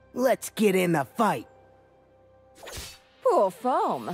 Let's get in the fight. Poor foam.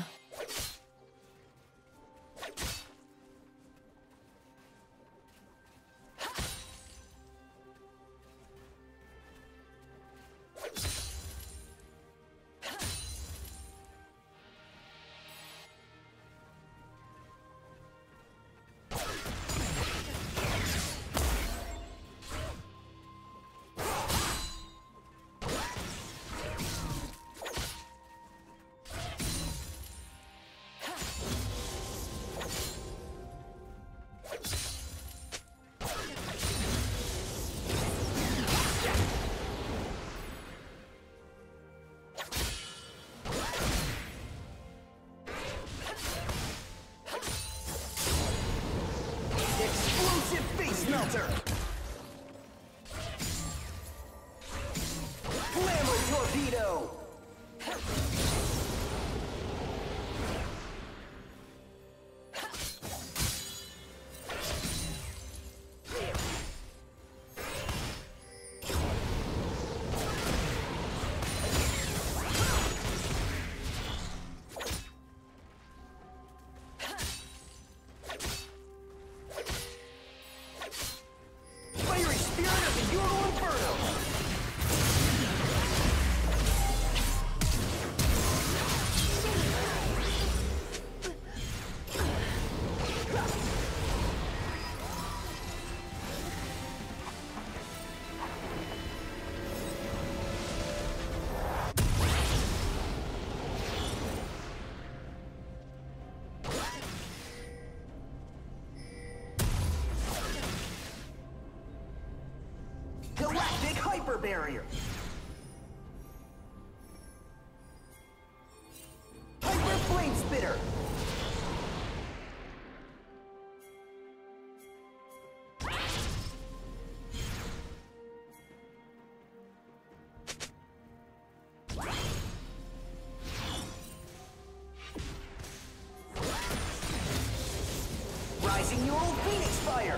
Melter! Glamour torpedo! Galactic Hyper Barrier! Hyper Flame Spitter! Rising Neural Phoenix Fire!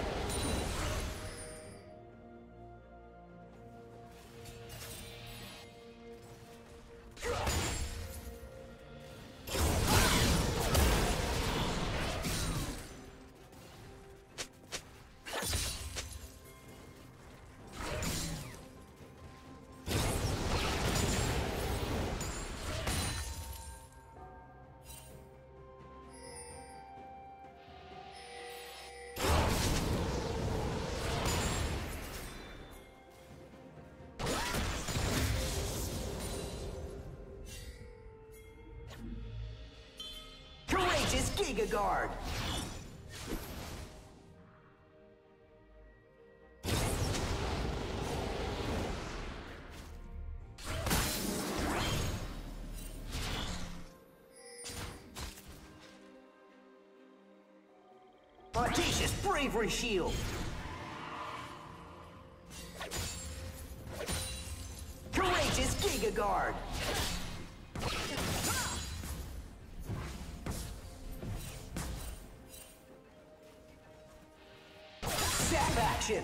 Courageous Giga Guard! Audacious Bravery Shield! Courageous Giga Guard! Zap action!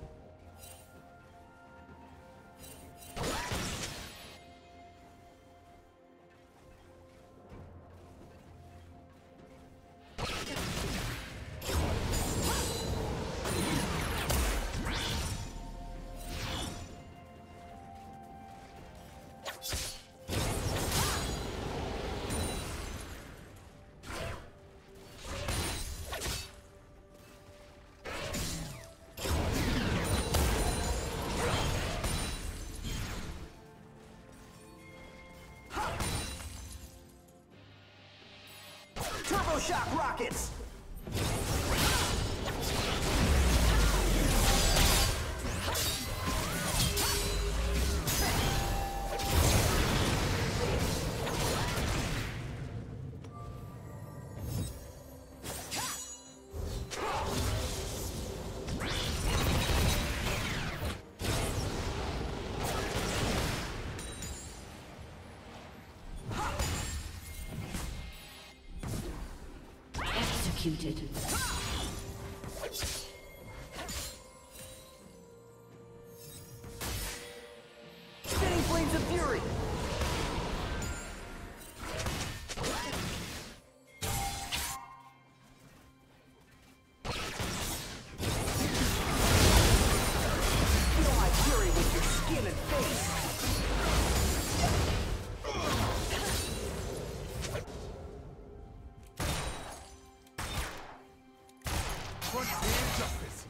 Turbo Shock Rockets! Executed. Spinning flames of fury. Feel my fury with your skin and face. Justice.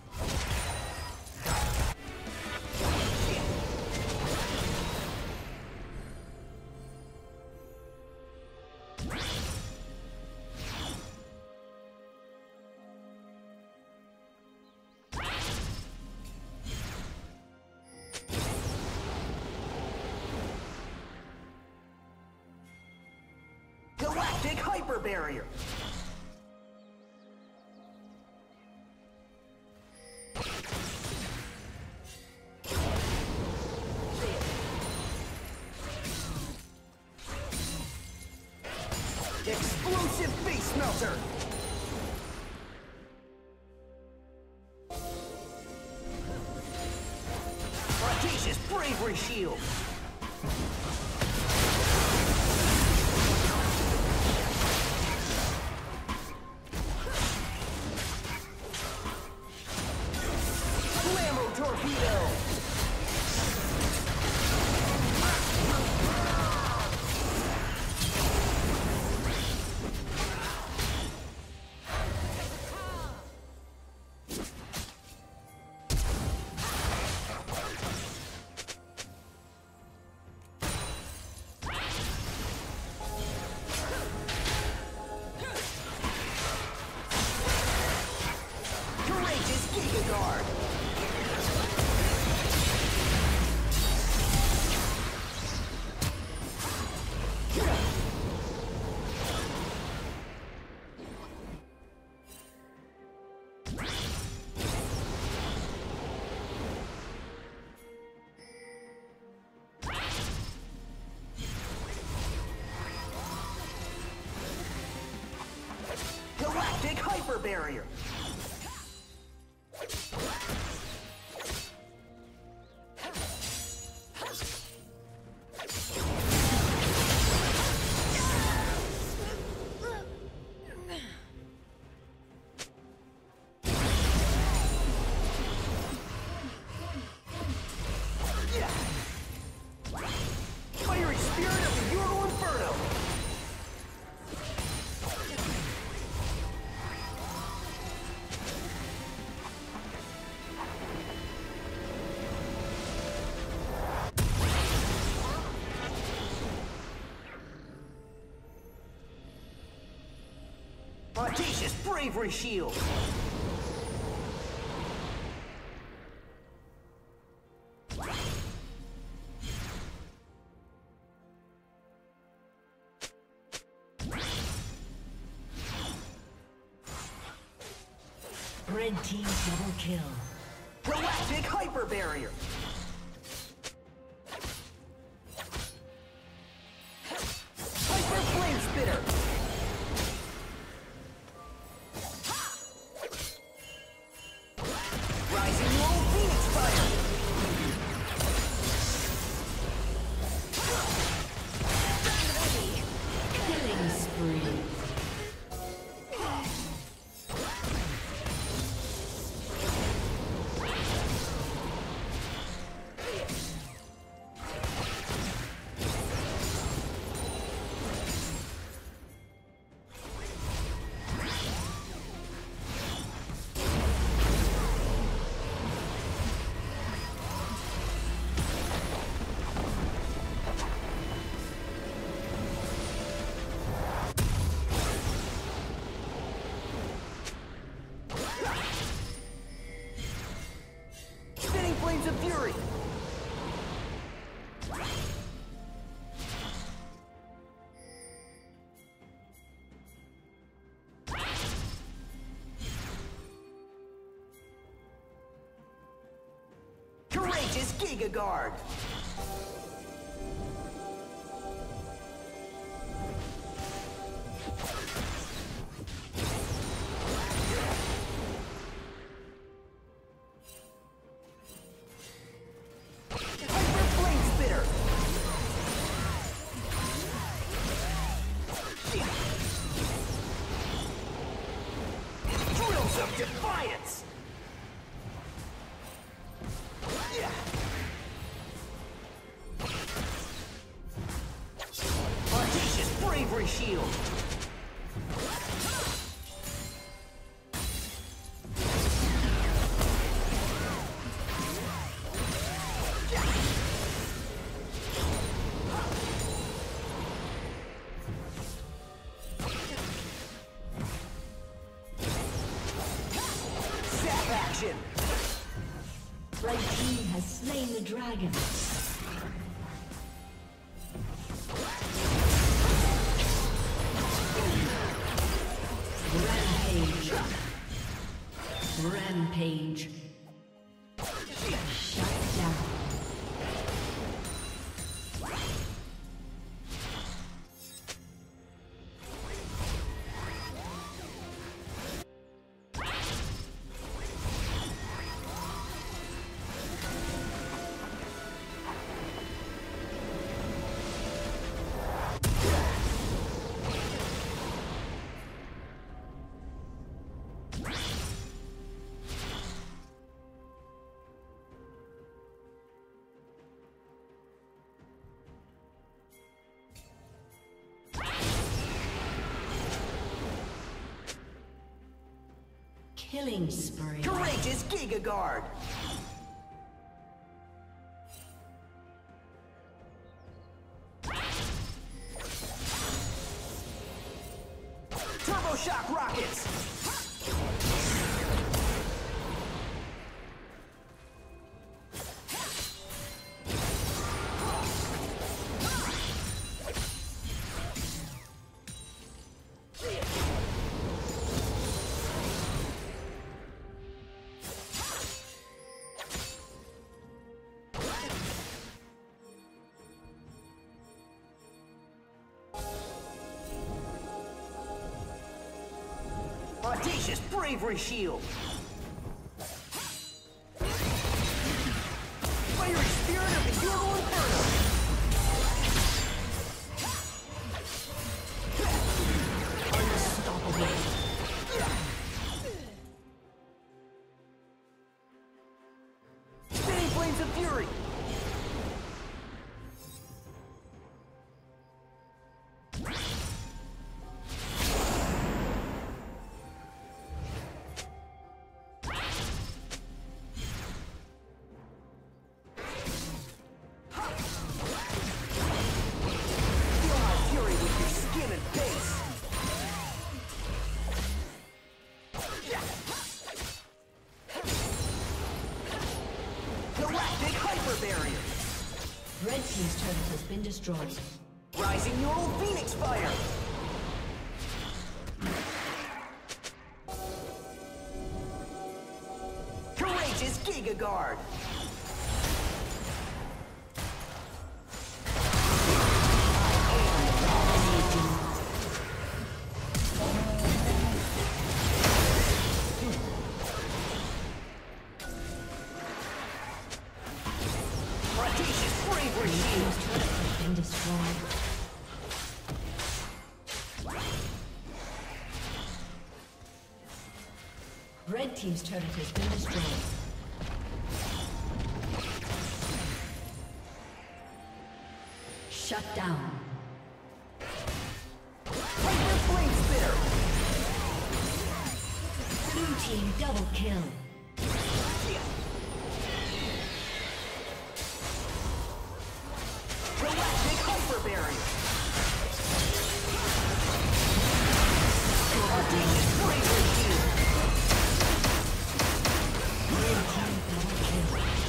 Galactic hyper barrier. Explosive face melter. Audacious bravery shield. Flammo torpedo. Courageous Giga Guard. Galactic hyper barrier. Fiery spirit of the Euro Inferno. Audacious bravery shield. Red team double kill. Galactic hyper barrier. Hyper flame spitter. Rising low phoenix fire. Killing spree. Spinning flames of fury. Courageous Giga Guard. Hyper flame spitter. bravery shield. Red team has slain the dragon. Rampage. Rampage. Shut down. Killing spree. Courageous Giga Guard. Turbo shock rockets. Audacious bravery shield. Fiery spirit of the EUW Inferno. Unstoppable. Spinning flames of fury. Red team's turret has been destroyed. Rising neural phoenix fire. Courageous Giga Guard. Red team's turret has been destroyed. Shut down. Hyper Flame Spitter. Blue team double kill. Galactic Hyper Barrier. Audacious bravery shield. Red team double kill.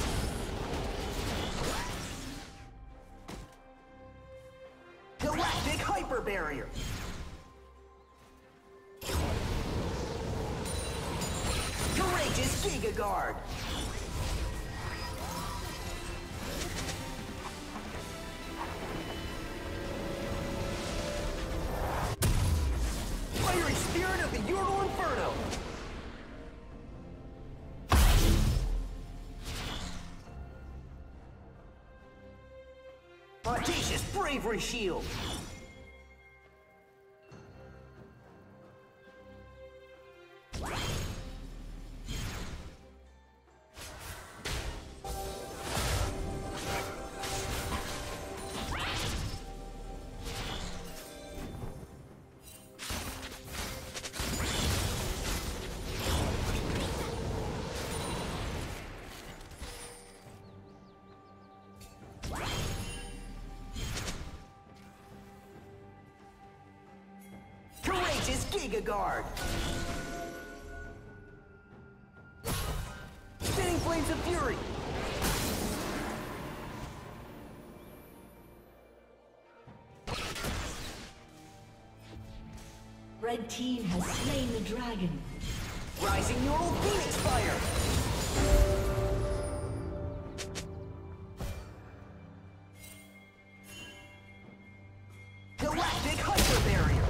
Galactic Hyper Barrier. Courageous Giga Guard. Fiery Spirit of the EUW Inferno. Audacious bravery shield. Courageous Giga Guard. Spinning Flames of Fury. Red team has slain the dragon. Rising Neural Phoenix Fire. Galactic Hyper Barrier.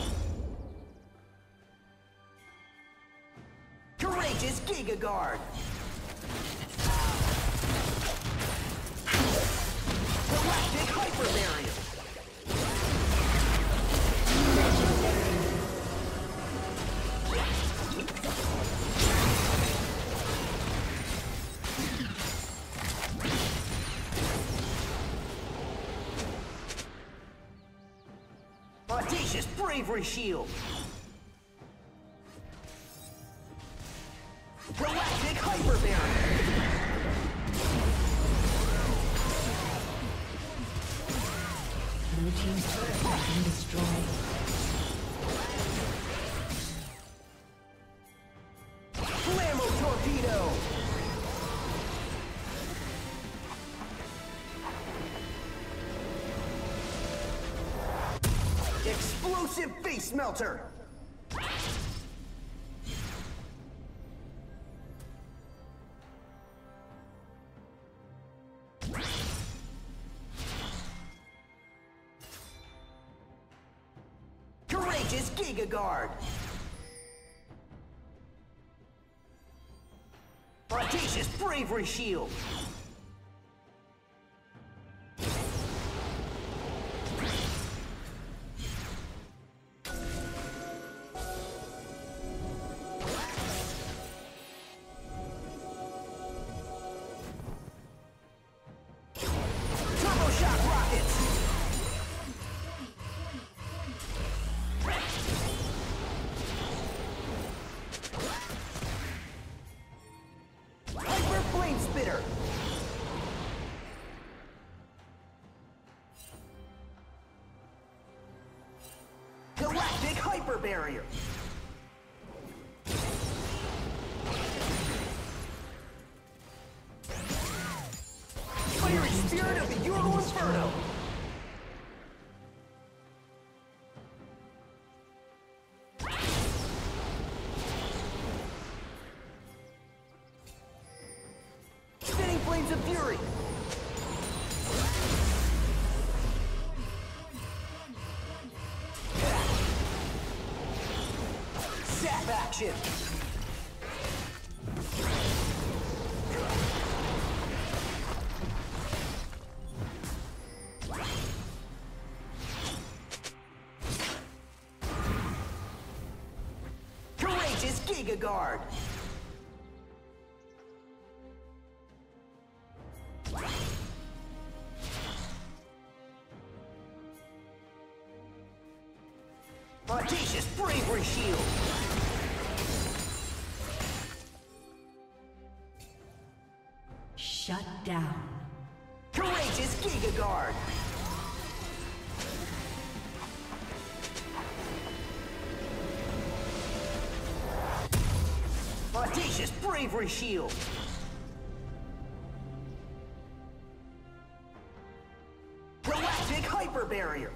Courageous Giga Guard. Galactic Hyper Barrier. Audacious Bravery Shield. Galactic Hyper Barrier. Blue team's turret has been destroyed. Flammo Torpedo. Explosive Face Melter. Courageous Giga Guard. Audacious Bravery Shield. Turbo Shock Rockets. Hyper Flame Spitter. Galactic Hyper Barrier. Fiery Spirit of the Euro Inferno. Spinning Flames of Fury. Zap action. Courageous Giga Guard. Audacious Bravery Shield. Shut down. Courageous Giga Guard. Audacious Bravery Shield. Galactic Hyper Barrier.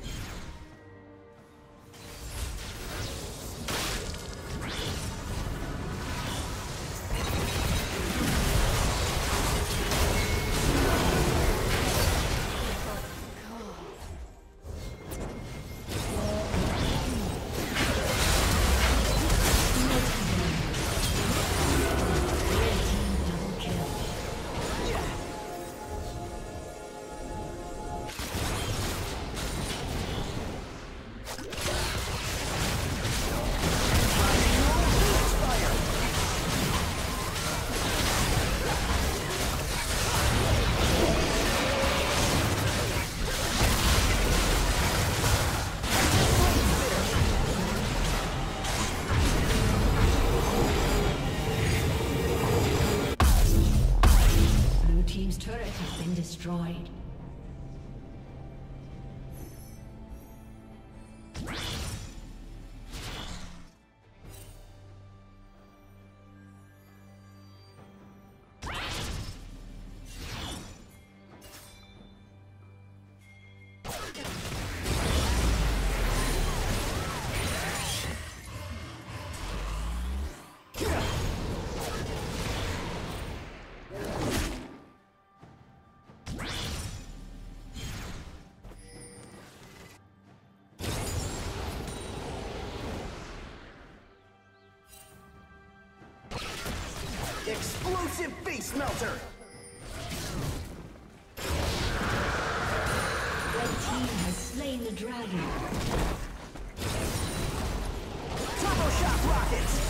Explosive face melter! Red team has slain the dragon. Turbo shock rockets!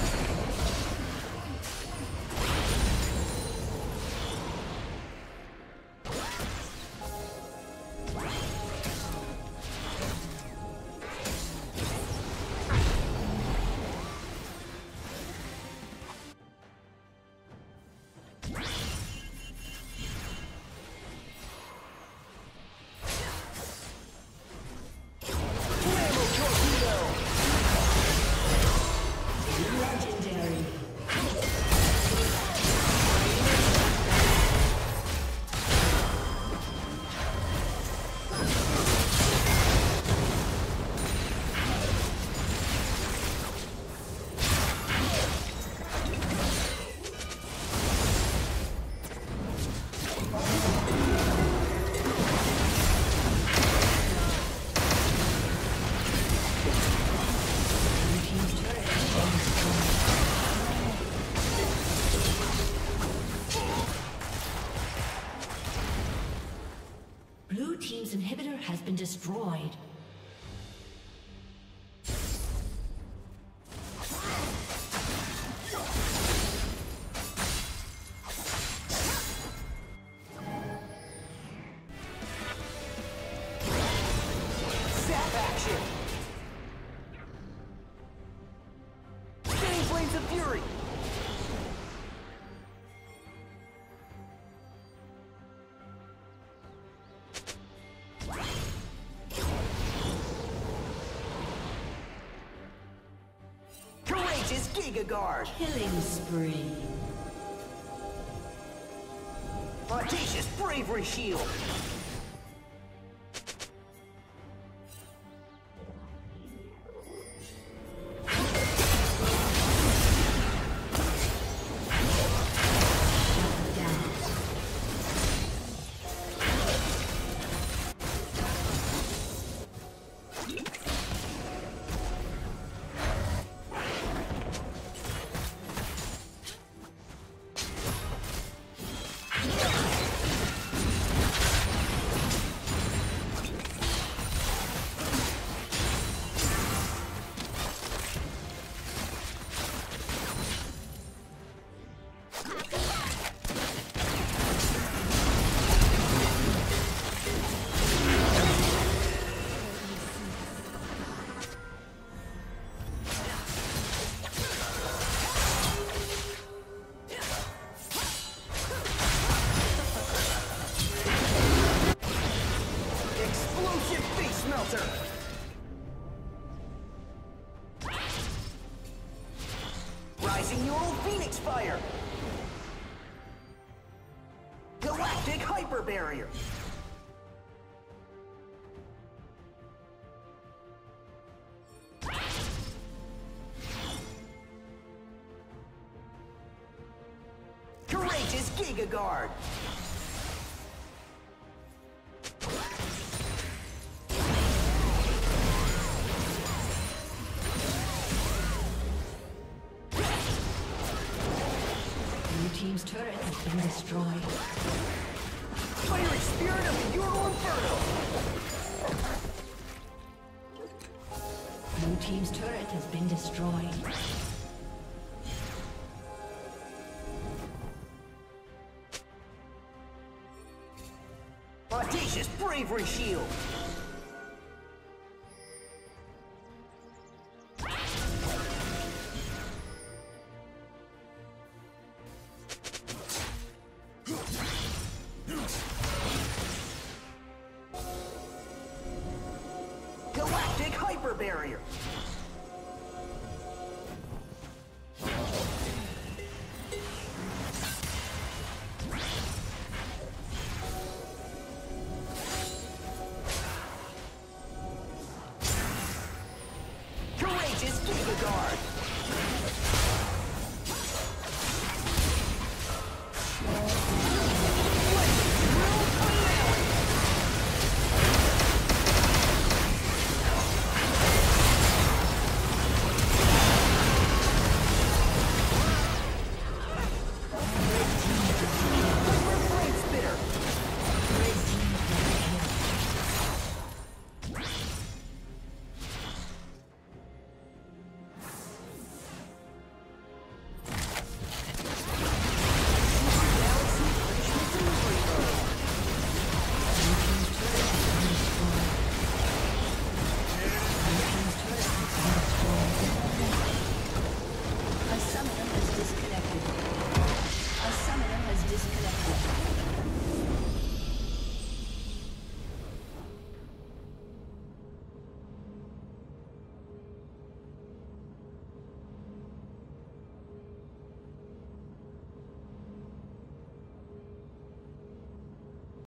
Blue team's inhibitor has been destroyed. Zap action! Spinning flames of fury! Courageous Giga Guard! Killing spree. Audacious Bravery Shield! Rising Neural Phoenix Fire! Galactic Hyper Barrier! Courageous Giga Guard! Team's turret has been destroyed. Fiery Spirit of the Euro Inferno! Blue team's turret has been destroyed. Audacious Bravery Shield! Galactic Hyper Barrier!